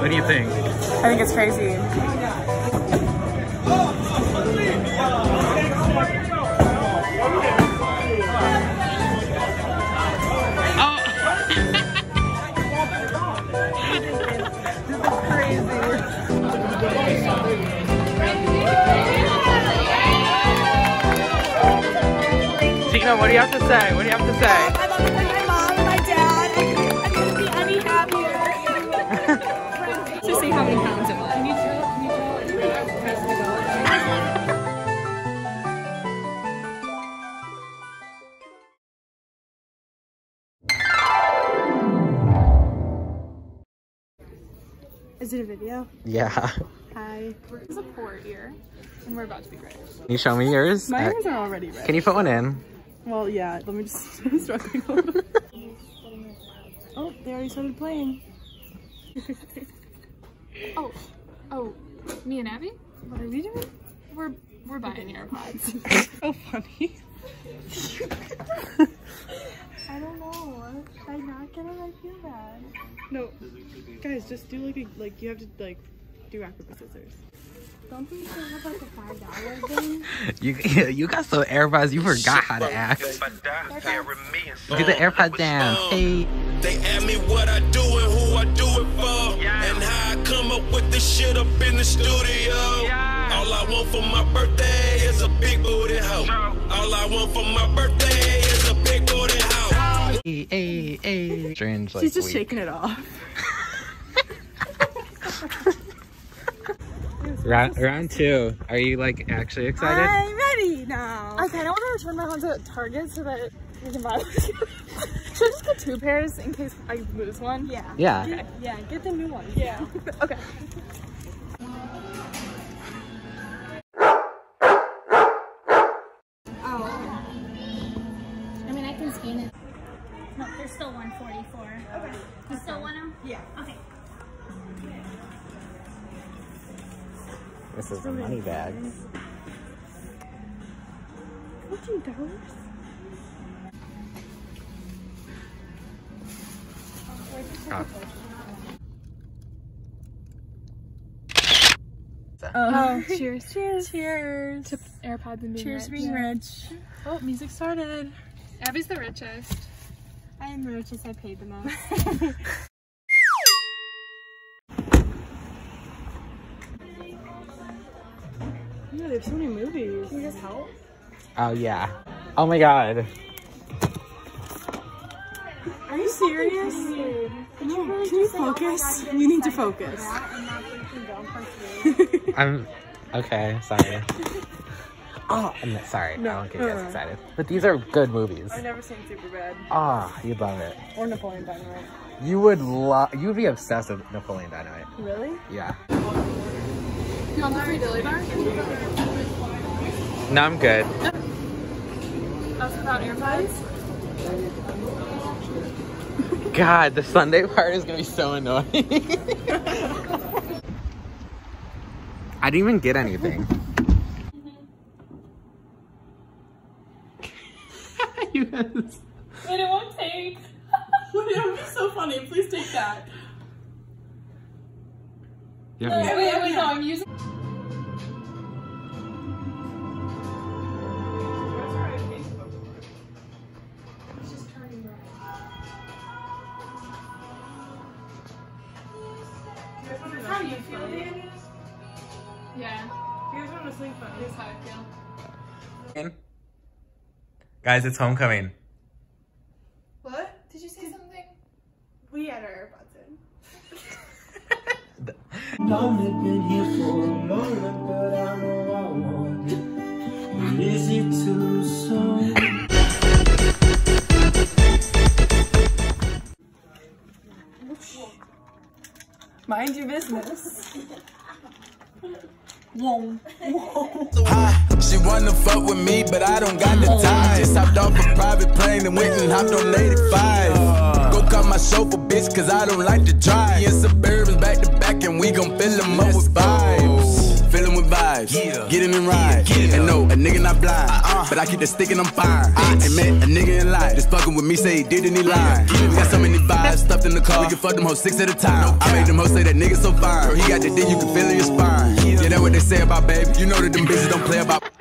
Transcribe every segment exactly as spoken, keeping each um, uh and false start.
What do you think? I think it's crazy. Tina, what do you have to say? What do you have to say? I'm up with my mom and my dad. I couldn't be any happier. Just see how many pounds it was. Can you tell? Can you tell? Is it a video? Yeah. Hi. This is a poor ear, and we're about to be ready. Can you show me yours? My Uh, hands are already red. Can you put one in? Well, yeah. Let me just struggling a little bit. Oh, they already started playing. Oh, oh, me and Abby? What are we doing? We're we're buying AirPods. So funny. I don't know. Should I not get it? I feel bad. No, guys, just do like a like you have to like do rock paper scissors. Don't think you have like a five dollar thing? You you got some AirPods. You forgot how to act. Do the AirPod dance. Hey. They ask me what I do and who I do it for, and how I come up with this shit up in the studio. All I want for my birthday is a big booty hoe. All I want for my birthday is a big booty hoe. Hey, hey, hey. Strange, like, She's just week. shaking it off. Round, round two. Are you like actually excited? I'm ready now. I kind of want to return my ones at Target so that we can buy them. Should I just get two pairs in case I lose one? Yeah. Yeah. Okay. Yeah, get the new ones. Yeah. Okay. Oh. I mean, I can scan it. No, there's still one forty-four. Okay. You still want them? Yeah. Okay. This is the money bags. fourteen dollars? Oh. Oh, cheers. Cheers. Cheers. To AirPods and being Cheers rich. to being rich. Oh, music started. Abby's the richest. I am the richest. I paid the most. Yeah, they have so many movies. Can you just help? Oh yeah. Oh my god. Are you serious? No, can you focus? You need to focus. I'm okay. Sorry. Oh, I'm not, sorry. No, I don't get no, you guys no. excited. But these are good movies. I've never seen Superbad Ah, oh, you'd love it. or Napoleon Dynamite. You would love. You'd be obsessed with Napoleon Dynamite. Really? Yeah. You want the free dilly bar? No, I'm good. That's without AirPods? God, the Sunday part is gonna be so annoying. I didn't even get anything. You guys. Wait, it won't take. Wait, that would be so funny. Please take that. You Wait, have wait, wait, no, I'm using. How you feel, Danny? Yeah, Here's what I'm sleep on. here's how I feel. Guys, it's homecoming. What? Did you say something? We had our AirPods in. Only been here for a moment, but I know I want it. Is it too soon? Mind your business. Whoa. Hi, she wanna fuck with me, but I don't got the time. Just hopped off a private plane and went and hopped on eighty-five. Go cut my chauffeur, bitch, cause I don't like to drive. In Suburbans back to back, and we gon' fill them up with vibes. Fill them with vibes, get in and ride. And no, a nigga not blind, but I keep the stick and I'm fire. I ain't met a nigga in life. Just fucking with me, say he did and he lied. We got so many vibes stuffed in the car. We can fuck them hoes six at a time. I made them hoes say that nigga so fine. Girl, he got the dick, you can feel in your spine. Yeah, that's what they say about baby. You know that them bitches don't play about.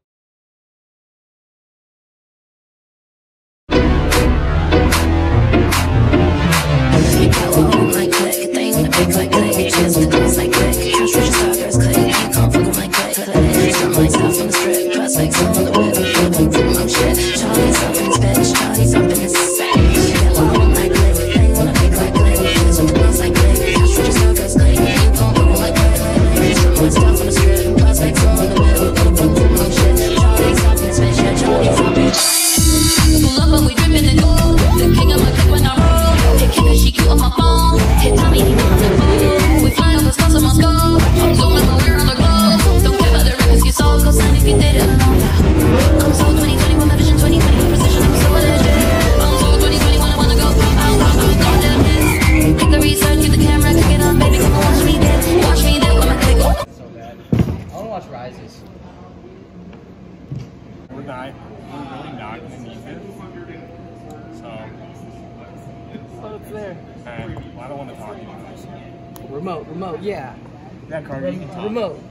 We're not, we're really not going to need it. So. Oh, it's there. And well, I don't want to talk about this. Remote, remote, yeah. Yeah, Carter, you can talk. Remote.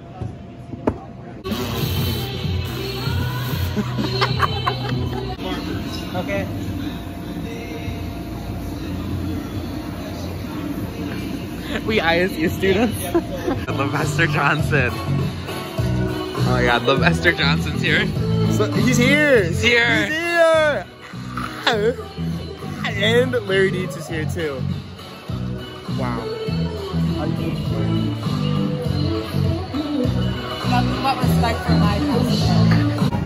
Okay. We I S U students. Levester Johnson. Oh my god, Levester Johnson's here. So, he's here! He's here! He's here! And Larry Dietz is here too. Wow. Nothing but respect for my president.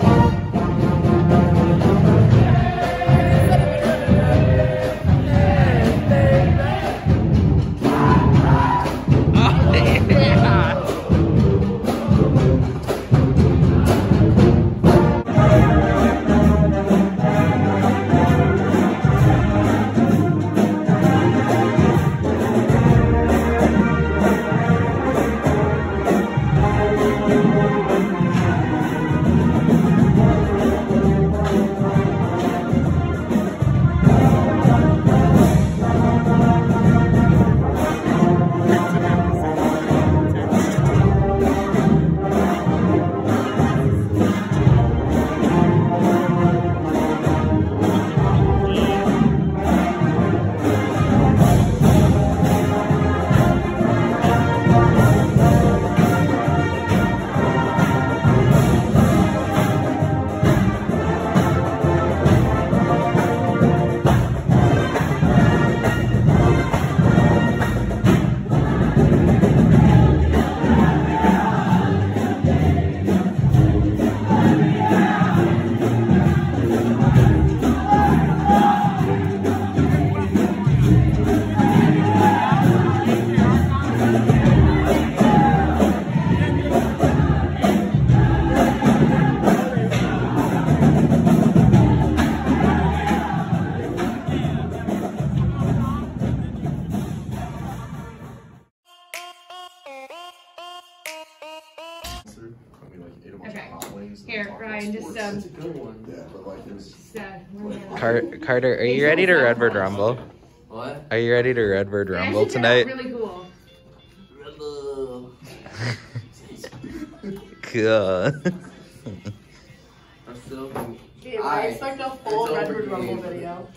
Here, Ryan, just um. It's a good one. Yeah, but like it's. Car Carter, are you ready to Redbird Rumble? What? Are you ready to Redbird Rumble tonight? Really cool. Cool. I'm still. Okay, I expect a full Redbird Rumble video.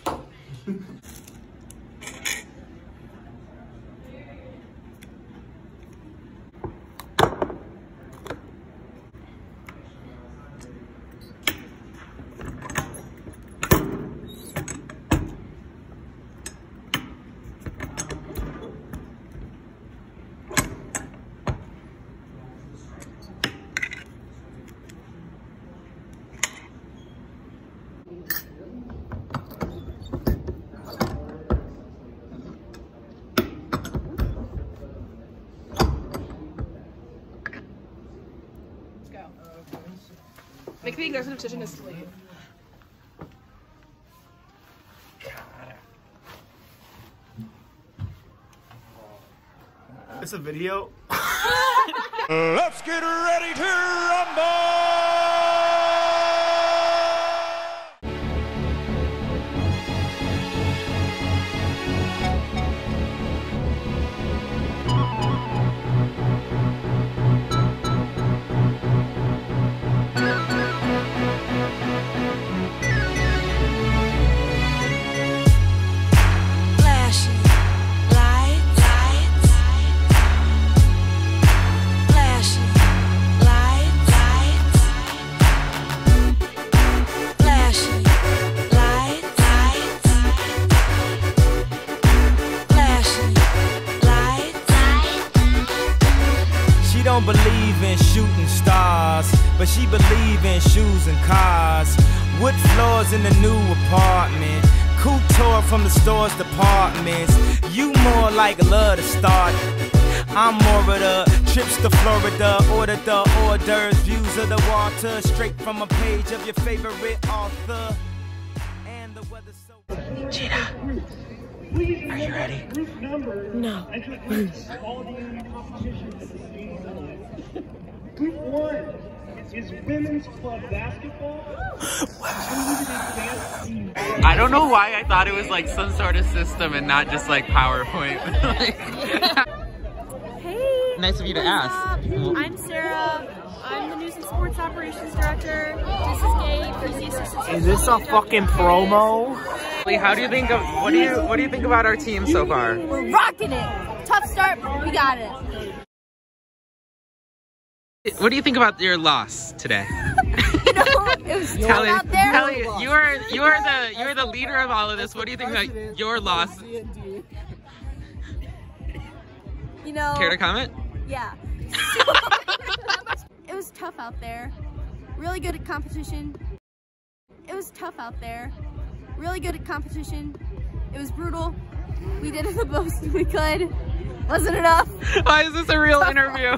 Make the aggressive decision is to leave. It's a video. Let's get ready to rumble! but she believe in shoes and cars. Wood floors in the new apartment. Couture from the store's departments. You more like love to start. I'm more of the trips to Florida. Order the hors d'oeuvres, views of the water. Straight from a page of your favorite author. And the weather's so... Gina, are you ready? No. Group one is women's club basketball. I don't know why I thought it was like some sort of system and not just like PowerPoint. Hey! Nice of you to ask. Up? I'm Sarah. I'm the News and Sports Operations Director. This is Gabe. He's the Assistant. Is this a fucking promo? How do you think of what do you what do you think about our team so far? We're rocking it. Tough start, but we got it. What do you think about your loss today? You know, it was tough Kelly, out there. Kelly, you are you are the you are the leader of all of this. What do you think about your loss? You know. Care to comment? Yeah. It was tough out there. Really good at competition. It was tough out there. Really good at competition. It was brutal. We did the most we could. Wasn't enough. Why is this a real interview?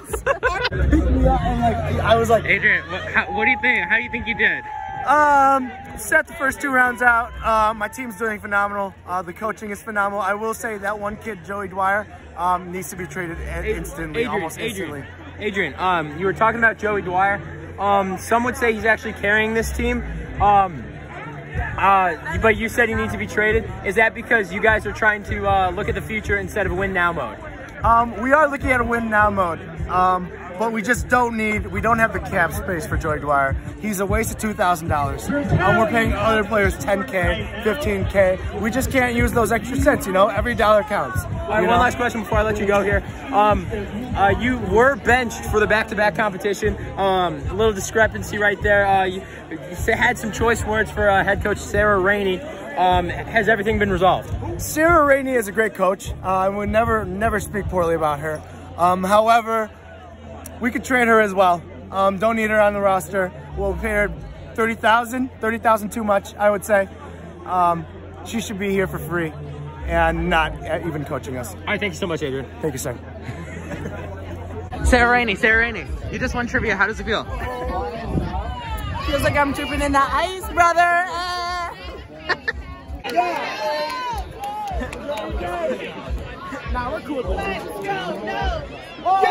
I was like, Adrian, what, how, what do you think? How do you think you did? Um, set the first two rounds out. Uh, my team's doing phenomenal. Uh, the coaching is phenomenal. I will say that one kid, Joey Dwyer, um, needs to be traded instantly, Adrian, almost Adrian, instantly. Adrian, um, you were talking about Joey Dwyer. Um, some would say he's actually carrying this team. Um, uh, but you said he needs to be traded. Is that because you guys are trying to uh, look at the future instead of win now mode? Um, we are looking at a win now mode. Um, But we just don't need, we don't have the cap space for Joey Dwyer. He's a waste of two thousand dollars. Um, we're paying other players ten K, fifteen K. We just can't use those extra cents, you know? Every dollar counts. All right, one one last question before I let you go here. Um, uh, you were benched for the back-to-back competition. Um, a little discrepancy right there. Uh, you, you had some choice words for uh, head coach Sarah Rainey. Um, has everything been resolved? Sarah Rainey is a great coach. Uh, I would never, never speak poorly about her. Um, however, we could trade her as well. Um, don't need her on the roster. We'll pay her thirty thousand dollars, thirty thousand dollars too much, I would say. Um, she should be here for free and not even coaching us. All right, thank you so much, Adrian. Thank you, sir. Sarah Rainey, Sarah Rainey, you just won trivia. How does it feel? Feels like I'm tripping in the ice, brother. Uh. Nah, we're cool. Let's go, no. Oh!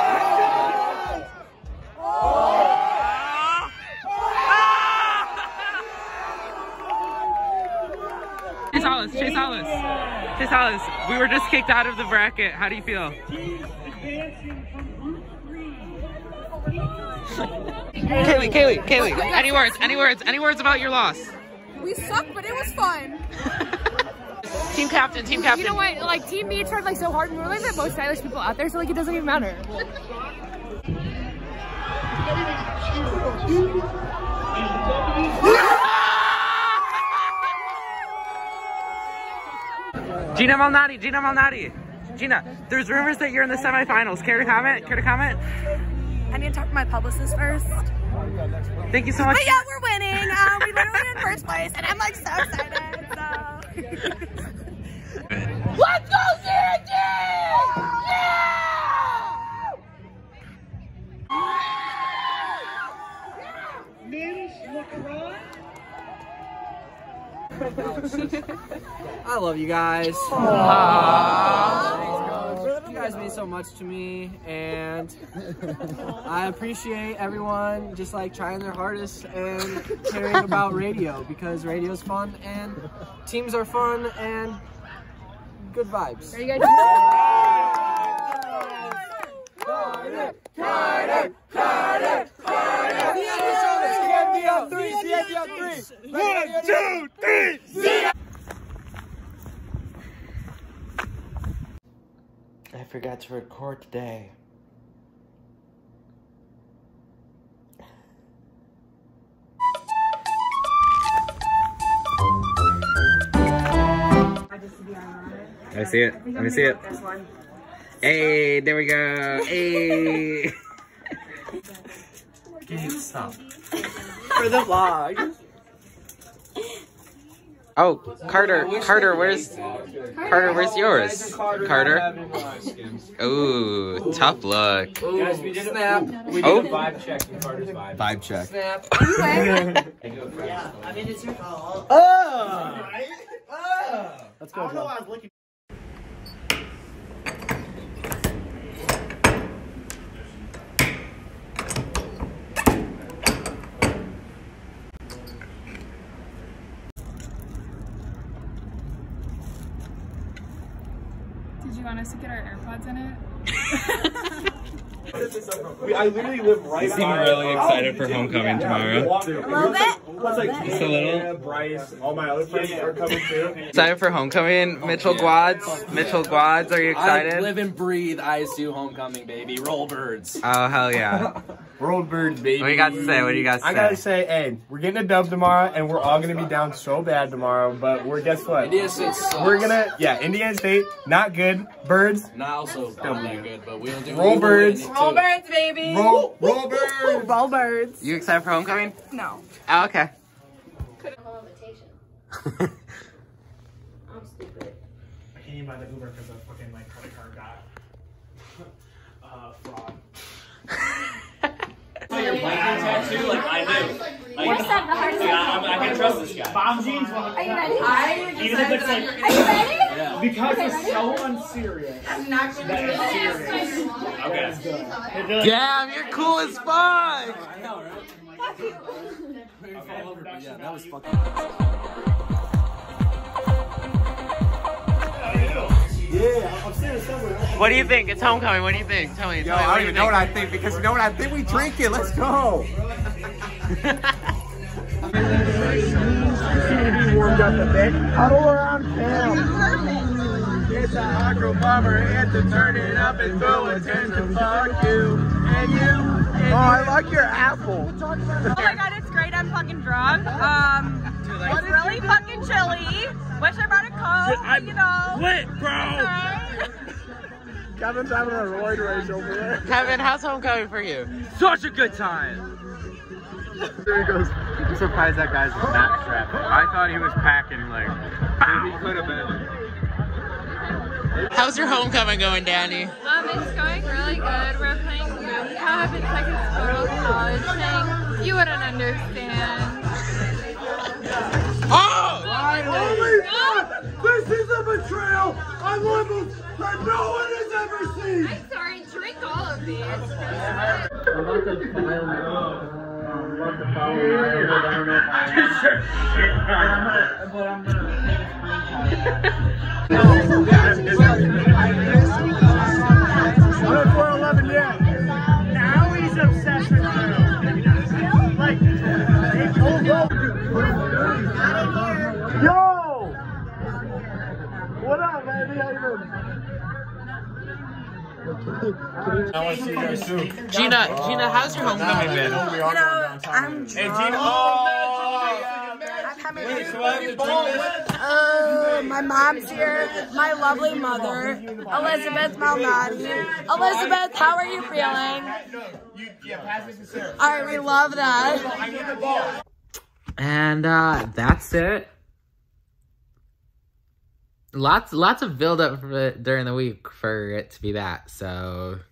Chase Hollis, Chase Hollis, Chase Hollis. We were just kicked out of the bracket. How do you feel? Kaylee, Kaylee, Kaylee. Any words? Any words? Any words about your loss? We suck, but it was fun. Team captain, team captain. You know what? Like, Team B tried like so hard, and we're like the most stylish people out there, so like it doesn't even matter. Gina Malnati, Gina Malnati. Gina, there's rumors that you're in the semifinals. Care to comment? Care to comment? I need to talk to my publicist first. Thank you so much. But yeah, we're winning. Um, we literally in first place, and I'm like so excited. So. Let's go, Sarah G! Yeah! Men's lacrosse. I love you guys. Aww. You guys mean so much to me, and I appreciate everyone just like trying their hardest and caring about radio, because radio's fun and teams are fun and good vibes. Are you guys? Carter, Carter, Carter, Carter. One, two, three, zero. I forgot to record today. I see it. Let me see it. Hey, there we go. Hey. Stop. For the vlog. Oh, Carter, Carter, where's Carter? Where's yours, Carter? Ooh, tough look. Guys, we did a snap. We did Oh. a vibe check in Carter's vibe. Vibe check. Snap. Yeah, I mean, it's your call. Oh! Oh! Let's go, Joe. Did you want us to get our AirPods in it? I literally live right You seem really excited for homecoming tomorrow. A little bit. Just a little. Bryce, all my other friends are coming too. Excited for homecoming, Mitchell Guads. Mitchell Guads, are you I excited? live and breathe I S U homecoming, baby. Roll birds. Oh hell yeah! Roll birds, baby. What do you got to say? What do you got to say? I gotta say, hey, we're getting a dub tomorrow, and we're all gonna be down so bad tomorrow. But we're guess what? Indiana State sucks. We're gonna, yeah, Indiana State, not good. Birds, Not also not that good, but we'll do. Roll we will birds. win it, Roll too. birds, baby. roll, roll birds. Roll birds. You excited for homecoming? No. Oh, okay. Whole invitation. I'm stupid. I can't even buy the Uber because the fucking like credit card got uh fraud. Your blanket tattoo, like I do. Like, What's that the hardest like, I, I, I can trust this guy. Bomb jeans. Are you ready? I Even if it's like, Are you ready? Yeah. because Okay, it's ready? so unserious. I'm not gonna do That is this. serious. Okay. Good. Damn, you're cool as fuck. I know, right? Maybe fall over, but yeah, that was fucking. Yeah, I'm saying somewhere. What do you think? It's homecoming. What do you think? Tell me. Yo, Tell me. I What don't do you even know what think? I think because you know what I think we drink it. Let's go. Warmed up a bit. Huddle around camp. It's a hardcore bomber, and to turn it up and throw attention. Fuck you and you. Oh, I like your apple. Oh my god, it's great. I'm fucking drunk. Um, it's really fucking chilly. Wish I brought a coat, but you know. Lit, bro. Alright. Kevin's having a roid race over there. Kevin, how's homecoming for you? Such a good time. There he goes. I'm surprised that guy's not strapped. I thought he was packing like. He could have been. How's your homecoming going, Danny? Um, it's going really good. We're playing Boom Cup. It's like a school college thing. You wouldn't understand. Oh! Holy fuck! This is a betrayal on levels that no one has ever seen! I'm sorry, drink all of these. I'm about to file my I'm about to file my I don't know if I but I'm gonna take a screenshot. four eleven, yeah. Now he's obsessed with you. Like, they pulled up. Yo! What up, baby? How you doing? I want to see you guys too. Gina, Gina, how's your homecoming been? You know, I'm drunk. Hey, Gina. Oh, I'm coming here. Uh, my mom's here. My lovely mother, Elizabeth Malnati. Elizabeth, how are you feeling? All right, we love that. And uh, that's it. Lots, lots of build up for it during the week for it to be that. So